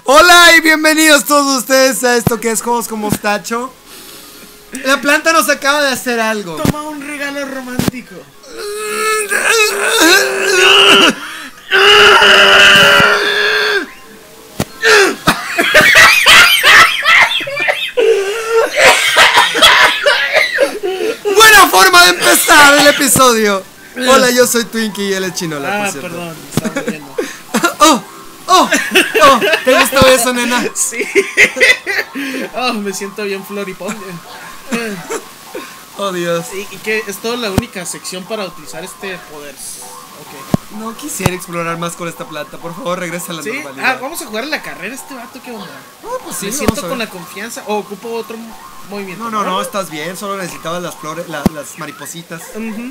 Hola y bienvenidos todos ustedes a esto que es Juegos con Mostacho. La planta nos acaba de hacer algo. Toma un regalo romántico. Buena forma de empezar el episodio. Hola, yo soy Twinkie y él es Chinola, por cierto. Perdón, me estaba muriendo. ¿Te gustó eso, nena? Sí. Oh, me siento bien floripón. Oh, Dios. Y que es toda la única sección para utilizar este poder. Ok. No quisiera explorar más con esta planta. Por favor, regresa a la ¿Sí? normalidad. Vamos a jugar la carrera. Este vato, ¿qué onda? Pues sí, Me vamos siento a ver. con la confianza. O ocupo otro movimiento. No, estás bien. Solo necesitabas las flores, las maripositas.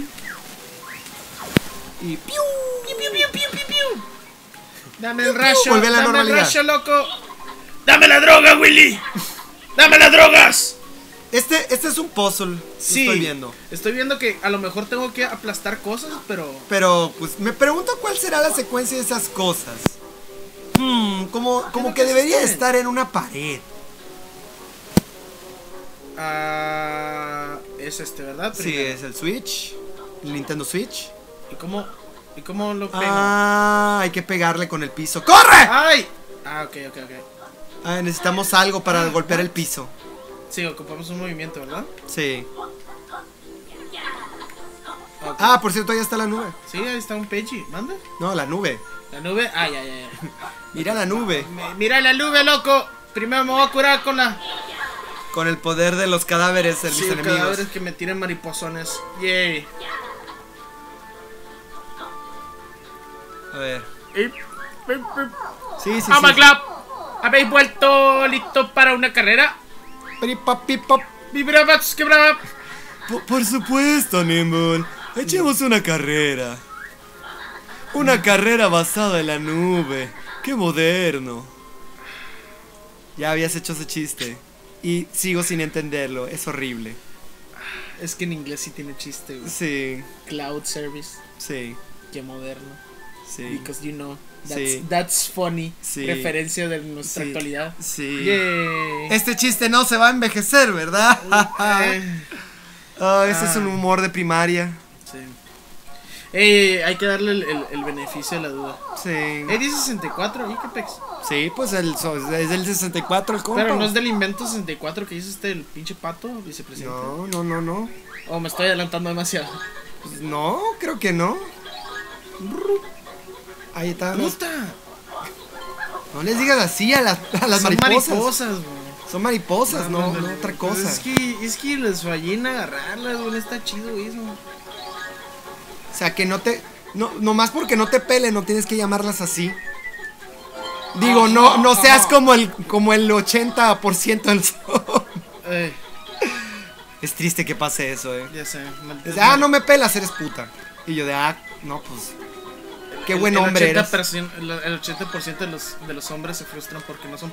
Y ¡piu! Piu, piu, piu, piu, piu, piu. Dame el rayo. Vuelve a la dame el normalidad. rayo, loco. Dame la droga, Willy. Dame las drogas. Este es un puzzle. Sí, Estoy viendo. Estoy viendo que a lo mejor tengo que aplastar cosas, pero... Pero, pues, me pregunto cuál será la secuencia de esas cosas. Como que debería estar en una pared. Es ¿verdad? Sí, Primero. es el Switch. El Nintendo Switch. ¿Y cómo lo pego? Hay que pegarle con el piso. ¡Corre! ¡Ay! Ok. Necesitamos algo para golpear el piso. Sí, ocupamos un movimiento, ¿verdad? Sí. Okay. Por cierto, ahí está la nube. Sí, ahí está un Pechi. ¿Manda? No, la nube. La nube. Ya. Mira la nube. Mira la nube, loco. Primero me voy a curar con la... Con el poder de los cadáveres de mis Sí, enemigos. cadáveres que me tiren mariposones. Yay. A ver. Sí. ¡Oh, my God! ¿Habéis vuelto listo para una carrera? Piripapipop. ¡Vibravax, que brava! Por supuesto, Nimble. Echemos una carrera. Una carrera basada en la nube. ¡Qué moderno! Ya habías hecho ese chiste. Y sigo sin entenderlo. Es horrible. Es que en inglés sí tiene chiste, güey. Sí, Cloud service. sí, Qué moderno. sí. Because you know. Sí. That's funny. Sí. Referencia de nuestra Sí, actualidad. sí. Yay. Este chiste no se va a envejecer, ¿verdad? Ese es un humor de primaria. Sí. Hay que darle el beneficio de la duda. Sí. Dice 64, ¿y qué pex? Sí, pues es del 64 el compa. Pero no es del invento 64 que hizo el pinche pato, vicepresidente. No. O me estoy adelantando demasiado. Pues no, creo que no. Ahí está. ¡Puta! No les digas así a las Son mariposas. mariposas, güey. Son mariposas, no otra cosa. Pues es que les fallé en agarrarlas, güey. No está chido eso. O sea, que no te... nomás porque no te pele, no tienes que llamarlas así. Digo, no seas como el 80% del sol. Es triste que pase eso, Ya sé. No me pelas, eres puta. Y yo no, pues... Qué buen hombre eres. El 80% de los hombres se frustran porque no son...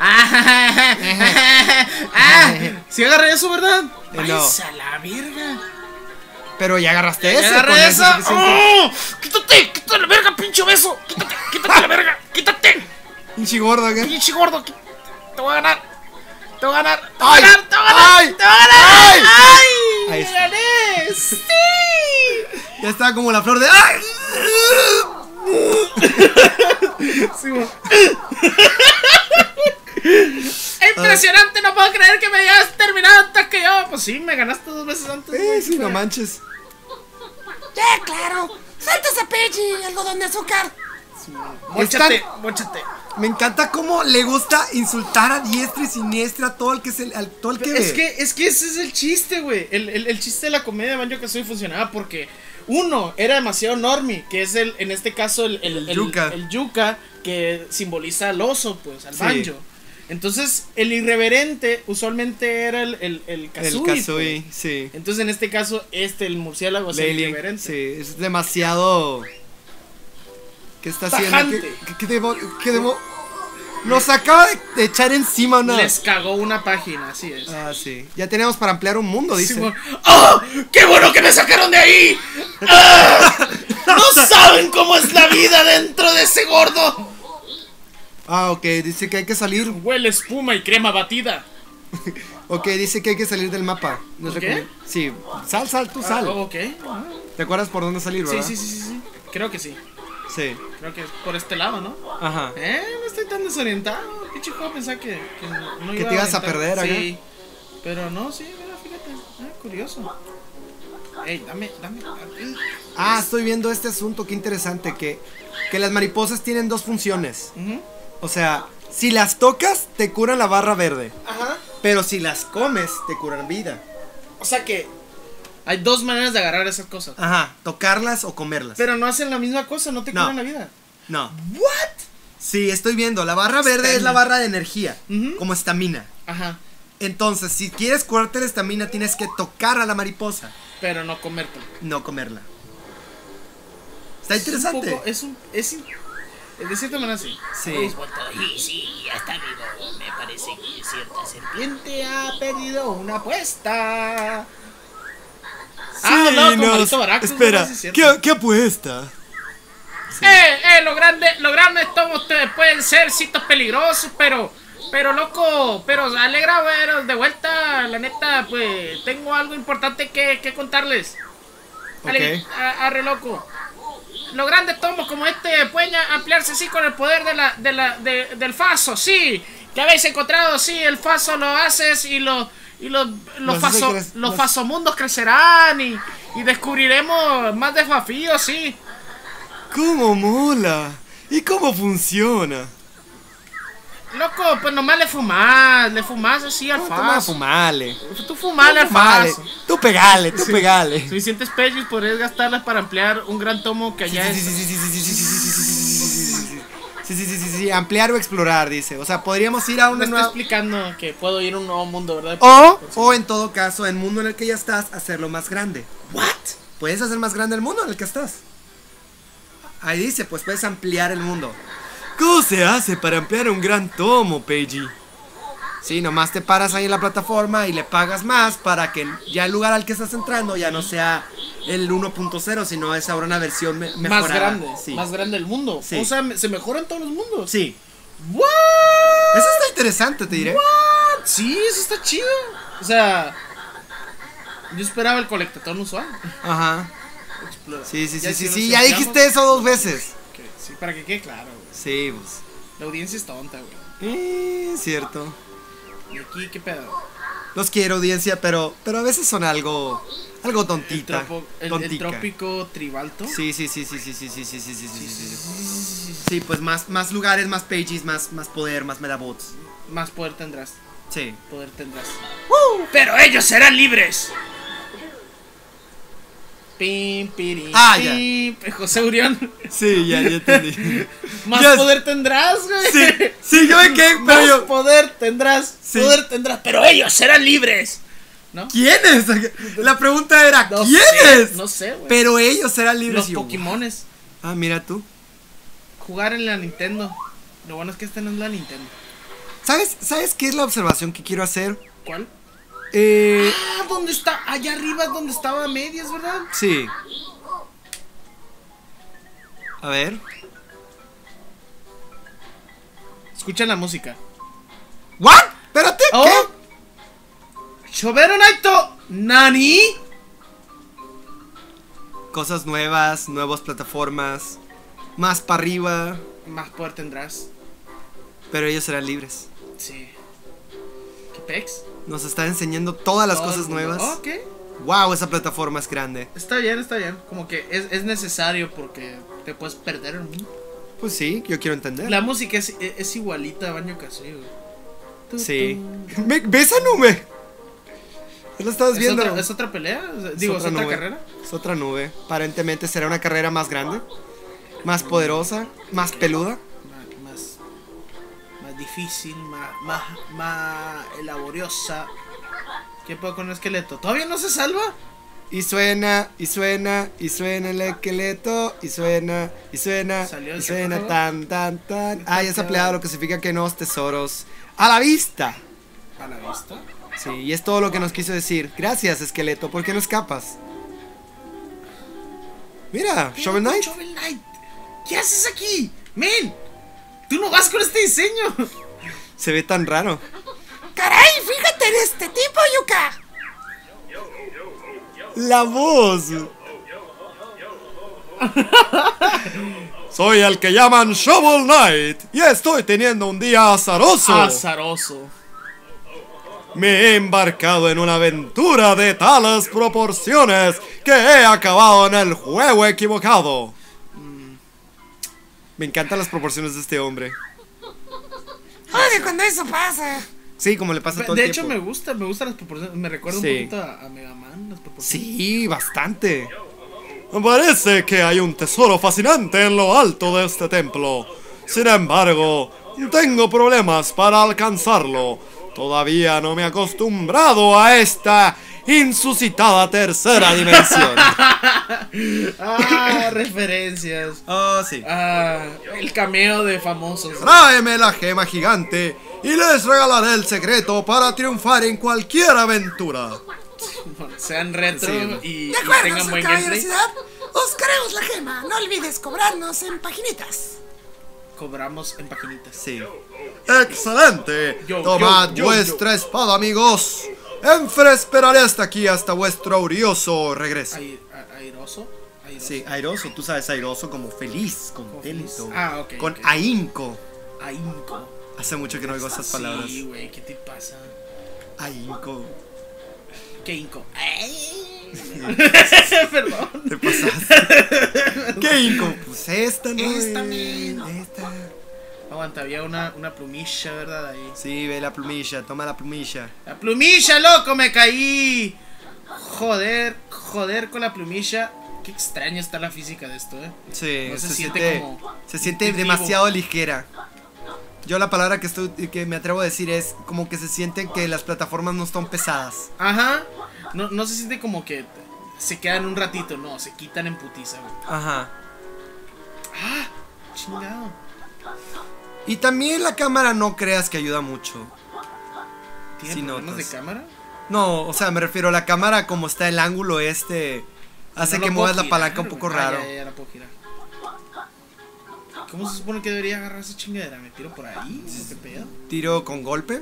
Sí agarré eso, ¿verdad? No. ¡Váyanse a la verga! Pero ya agarraste eso. ¡Agarré con eso! es suficiente. ¡Oh! ¡Quítate! ¡Quítate la verga, pinche beso! ¡Quítate la verga! ¡Quítate! Pinche gordo, ¿qué? ¡Pinche gordo! Te voy a ganar. ¡Te voy a ganar! ¡Te voy a ¡Ay! ganar! ¡Te voy a ganar! ¡Ay! ¡Te voy a ganar! ¡Ay! ¡Ay! Ahí está. ¡Gané! ¡Sí! Ya estaba como la flor de... ¡Ay! Sí, impresionante, no puedo creer que me hayas terminado antes que yo. Pues sí, me ganaste 2 veces antes. Sí, no manches. Claro. Suelta ese pechi, algodón de azúcar. Móchate. Me encanta cómo le gusta insultar a diestra y siniestra a todo el que ve. Es que ese es el chiste, güey. El chiste de la comedia de Banjo-Kazooie funcionaba porque uno era demasiado normie, que es en este caso el yuca. El yuca, que simboliza al oso, pues, al Sí. banjo. Entonces, el irreverente usualmente era el Kazooie. El Kazooie, pues. sí. Entonces, en este caso, el murciélago es el Lady, irreverente. sí, es demasiado... ¿Qué está haciendo? Tajante. ¿Qué debo? Nos acaba de echar encima una... Les cagó una página, así es. Sí. Ya tenemos para ampliar un mundo, dice. Sí, bueno. ¡Oh! ¡Qué bueno que me sacaron de ahí! ¡Ah! ¡No saben cómo es la vida dentro de ese gordo! Ah, ok, dice que hay que salir. Huele espuma y crema batida. Ok, dice que hay que salir del mapa. No es ¿Por qué? Sí, sal, tú sal. Ok. ¿Te acuerdas por dónde salir, verdad? Sí. Creo que sí. Sí. Creo que es por este lado, ¿no? Ajá. No estoy tan desorientado. Qué chico pensaba que no Que iba te ibas a orientar. perder, acá. Sí. Pero no, sí, mira, fíjate. Curioso. Ey, dame. Ah, estoy viendo este asunto, qué interesante. Que las mariposas tienen dos funciones. Ujú. O sea, si las tocas, te curan la barra verde. Ajá. Pero si las comes, te curan vida. O sea que hay dos maneras de agarrar esas cosas. Ajá, tocarlas o comerlas. Pero no hacen la misma cosa, no te No. curan la vida. No. ¿What? Sí, estoy viendo. La barra verde es la barra de energía. Ujú. Como estamina. Ajá. Entonces, si quieres curarte la estamina, tienes que tocar a la mariposa. Pero no comértela. No comerla. Está interesante. De cierta manera sí. Sí. Y sí, ya está vivo. Me parece que cierta serpiente ha perdido una apuesta. No, con Marito Baracus, Espera, no sé si es cierto. ¿qué apuesta? Los grandes tomos ustedes pueden ser sitios peligrosos, pero loco, pero alegra veros de vuelta, la neta, pues tengo algo importante que contarles. Ok. Arre loco. Los grandes tomos como este pueden ampliarse así con el poder del Faso, sí. Que habéis encontrado, sí, el Faso lo haces y los fasomundos crecerán y descubriremos más desafíos, sí. ¿Cómo mola? ¿Y cómo funciona? Loco, pues nomás le fumás así al Toma, Faso. fumale. Tú fumale al Fumale. Faso. Tú pegale. Suficientes pesos podrías gastarlas para ampliar un gran tomo que allá es. Sí, ampliar o explorar, dice. O sea, podríamos ir a Me una está nueva... explicando que puedo ir a un nuevo mundo, ¿verdad? O en todo caso, el mundo en el que ya estás, hacerlo más grande. ¿What? Puedes hacer más grande el mundo en el que estás. Ahí dice, pues puedes ampliar el mundo. ¿Cómo se hace para ampliar un gran tomo, Peiji? Sí, nomás te paras ahí en la plataforma y le pagas más para que ya el lugar al que estás entrando ya no sea el 1.0, sino es ahora una versión mejorada. Más grande, Sí. más grande el mundo. Sí. O sea, se mejoran todos los mundos. Sí. ¿What? Eso está interesante, te diré. What? Sí, eso está chido. O sea, yo esperaba el colectatón usual. Ajá. Explora. Sí, Ya ya dijiste eso 2 veces. Sí, para que quede claro, güey. Sí, pues. La audiencia es tonta, güey. Cierto. ¿Y aquí qué pedo? Los quiero, audiencia, pero a veces son algo tontita. El tontica. trópico tribalto. Sí. Sí, pues más lugares, más pages, más poder, más medabots. Más poder tendrás. Sí. Poder tendrás. Pero ellos serán libres. Pim, pirim, Ah, pim. José Urión. Sí, ya entendí. Más Yes. poder tendrás, güey. Sí, yo me quedé, Más pero yo... poder tendrás. Sí. Poder tendrás. Pero ellos serán libres. ¿No? ¿Quiénes? La pregunta era, No ¿quiénes? sé, no sé, güey. Pero ellos serán libres. Los y yo, Pokémones. Ah, mira tú. Jugar en la Nintendo. Lo bueno es que esta no es la Nintendo. ¿Sabes qué es la observación que quiero hacer? ¿Cuál? Eh... Ah, ¿dónde está? Allá arriba es donde estaba a medias, ¿verdad? Sí. A ver. Escucha la música. ¿What? Espérate, Oh. ¿qué? Shobero Naito. ¿Nani? Cosas nuevas, nuevas plataformas, más para arriba, Más poder tendrás. pero ellos serán libres. Sí. ¿Qué pex? Nos está enseñando todas las Todo cosas el mundo. nuevas. Ok. Wow, esa plataforma es grande. Está bien, está bien. Como que es necesario porque te puedes perder el mundo. Pues sí, yo quiero entender. La música es igualita a Banjo Kazooie, güey. Tu, Sí. tu. ¿Ves esa nube? ¿Lo estabas ¿Es viendo? ¿Es otra pelea? O sea, digo, ¿es otra nube. carrera? Es otra nube. Aparentemente será una carrera más grande, más poderosa, más peluda. Más difícil, más laboriosa. ¿Qué puedo con el esqueleto? ¿Todavía no se salva? Y suena el esqueleto. Y suena, ¿Salió y el suena sarcófago? tan. Ah, ya se ha peleado, lo que significa que nuevos tesoros a la vista. ¿A la vista? Sí, y es todo lo que nos quiso decir. Gracias, esqueleto, ¿por qué no escapas? Mira, Shovel Knight. Shovel Knight. ¿Qué haces aquí? Men. Tú no vas con este diseño. Se ve tan raro. Caray, fíjate en este tipo, Yuka. La voz. Soy el que llaman Shovel Knight y estoy teniendo un día azaroso. Azaroso. Me he embarcado en una aventura de tales proporciones que he acabado en el juego equivocado. Me encantan las proporciones de este hombre. Oye, cuando eso pasa. Sí, como le pasa todo el De hecho, tiempo. me gustan las proporciones. Me recuerda Sí. un poquito a Mega Man, las proporciones. Sí, bastante. Parece que hay un tesoro fascinante en lo alto de este templo. Sin embargo, tengo problemas para alcanzarlo. Todavía no me he acostumbrado a esta insuscitada tercera dimensión. Ah, referencias. Oh, sí. Ah, el cameo de famosos. Tráeme la gema gigante y les regalaré el secreto para triunfar en cualquier aventura. Sean retro Sí. y De acuerdo, tengan su buen gameplay. caballerosidad. Os queremos la gema. No olvides cobrarnos en paginitas. Cobramos en paginitas. Sí. ¡Excelente! Yo, Tomad yo. vuestra espada, amigos. Enfer esperaré hasta aquí, hasta vuestro aurioso regreso. Airoso. Sí, airoso, tú sabes airoso como feliz, contento. feliz. Ah, ok, Con ok. ahínco. Ahínco. Hace mucho que no oigo esas palabras. Sí, güey, ¿qué te pasa? Ahínco. ¿Qué inco? Perdón. Te pasaste. ¿Qué inco? Pues esta, ¿no? Esta, men. Esta. Aguanta, había una plumilla, ¿verdad? Ahí. Sí, ve la plumilla, toma la plumilla. ¡La plumilla, loco! ¡Me caí! Joder con la plumilla. Qué extraña está la física de esto, Sí, No se se siente siente, como se siente intuitivo. demasiado ligera. Yo la palabra que me atrevo a decir es como que se siente que las plataformas no están pesadas. Ajá. No se siente como que se quedan un ratito, no, se quitan en putiza, güey. Ajá. ¡Ah! Chingado. Y también la cámara no creas que ayuda mucho. ¿Tiene Sí problemas notas. de cámara? No, o sea, me refiero a la cámara como está el ángulo hace No que lo muevas puedo la palanca girar, un poco güey. Ah, raro. ya la puedo girar. ¿Cómo se supone que debería agarrar esa chingadera? ¿Me tiro por ahí? ¿O qué pedo? Tiro con golpe.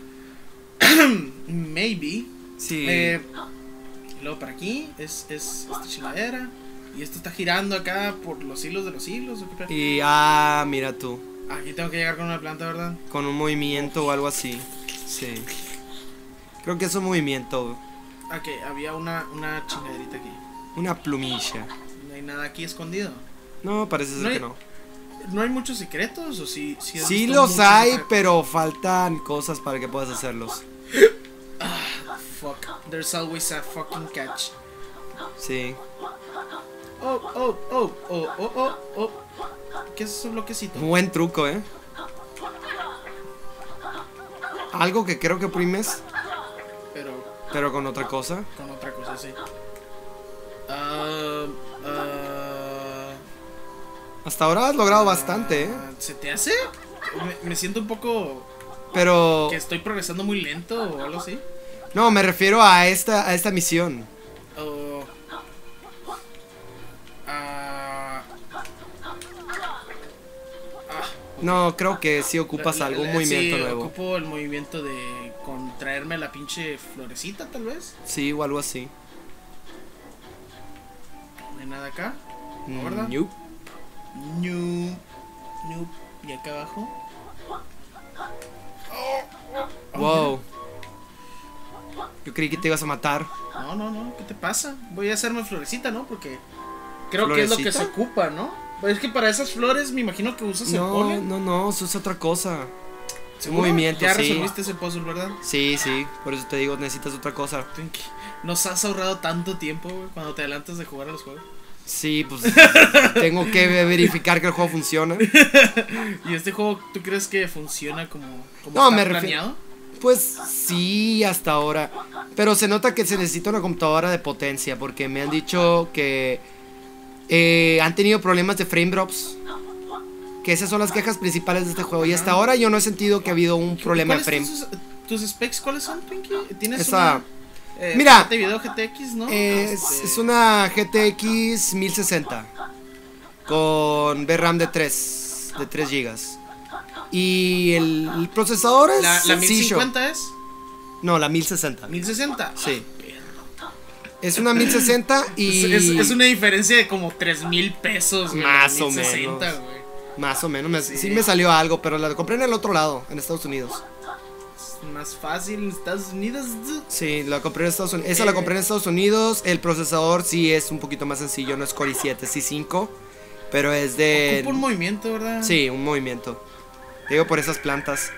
Maybe. Sí. Y luego para aquí es esta chingadera. Y esto está girando acá por los hilos de los hilos. ¿O qué pedo? Y mira tú, Aquí tengo que llegar con una planta, ¿verdad? con un movimiento o algo así. Sí. Creo que es un movimiento, Ok, había una chingaderita aquí. una plumilla. No hay nada aquí escondido. No, parece ser No hay- que no. ¿No hay muchos secretos? ¿O sí? Has Sí visto los muchos hay, secretos? pero faltan cosas para que puedas hacerlos. Fuck, there's always a fucking catch. Sí. Oh. ¿Qué es ese bloquecito? Buen truco, ¿eh? Algo que creo que primes, Pero pero con otra cosa. con otra cosa, sí. Hasta ahora has logrado bastante, ¿eh? ¿Se te hace? Me siento un poco Pero... que estoy progresando muy lento o algo así. No, me refiero a esta misión. O- No, creo que sí ocupas algún movimiento sí, nuevo. Ocupo el movimiento de contraerme la pinche florecita, tal vez. Sí, o algo así. No hay nada acá, ¿no, verdad? Nope. Nope. Y acá abajo. Wow. Yo creí que te ibas a matar. No, ¿qué te pasa? Voy a hacerme florecita, ¿no? Porque creo que es lo que se ¿Florecita? ocupa, ¿no? Pues es que para esas flores me imagino que usas el No, polen. no, eso es otra cosa. ¿Seguro? movimiento, Ya sí. resolviste ese puzzle, ¿verdad? Sí, por eso te digo, necesitas otra cosa. Twinkie, nos has ahorrado tanto tiempo, güey, cuando te adelantas de jugar a los juegos. Sí, pues tengo que verificar que el juego funciona. ¿Y este juego tú crees que funciona como No, está me refiero- planeado? Pues sí, hasta ahora. Pero se nota que se necesita una computadora de potencia, porque me han dicho que han tenido problemas de frame drops. Que esas son las quejas principales de este juego. Y hasta ahora yo no he sentido que ha habido un problema de frame. ¿Tus specs cuáles son, Twinkie? ¿Tienes Esa- una Mira, tarjeta de video GTX, no? Es una GTX 1060 con VRAM de 3 GB. Y el procesador es ¿La sencillo. 1050 es? No, la 1060. 1060. Sí. Es una 1060 y... Es una diferencia de como 3,000 pesos, güey. Más la o 1060, menos. güey. Más o menos, sí me salió algo, pero la compré en el otro lado, en Estados Unidos. Es más fácil en Estados Unidos. Sí, la compré en Estados Unidos. Esa la compré en Estados Unidos. El procesador sí es un poquito más sencillo, no es Core i7, es i5. Pero es de... Ocupa un movimiento, ¿verdad? Sí, un movimiento. Digo por esas plantas.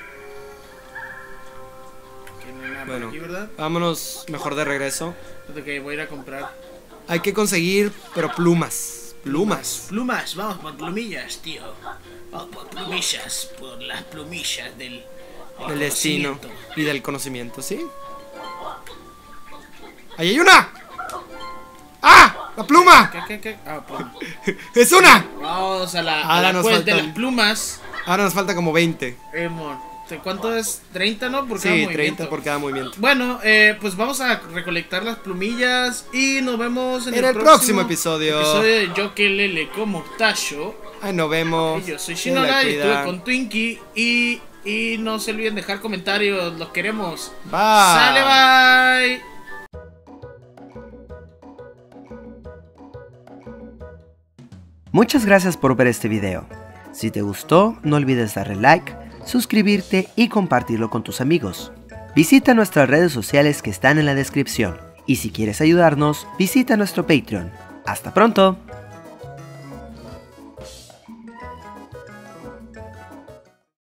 Que no hay nada por Bueno, aquí, ¿verdad? vámonos mejor de regreso. Ok, voy a ir a comprar. Hay que conseguir, pero plumas. Plumas, vamos por plumillas, tío. Vamos por plumillas, por las plumillas del Destino conocimiento. y del conocimiento, ¿sí? ¡Ahí hay una! ¡Ah! ¡La pluma! ¿Qué? Ah, pluma. ¡Es una! Vamos a Ahora la nos quest de faltan- las plumas. Ahora nos falta como 20. ¿Cuánto es? 30, ¿no? Por cada Sí, movimiento. 30 por cada movimiento. Bueno, pues vamos a recolectar las plumillas y nos vemos en En el próximo episodio. Episodio de Yo que Lele como Tasho. Ahí nos vemos. Yo soy Se la Shinola y estuve cuidan. con Twinkie y no se olviden dejar comentarios, los queremos. Bye. Sale, bye. Muchas gracias por ver este video. Si te gustó, no olvides darle like, suscribirte y compartirlo con tus amigos. Visita nuestras redes sociales que están en la descripción. Y si quieres ayudarnos, visita nuestro Patreon. ¡Hasta pronto!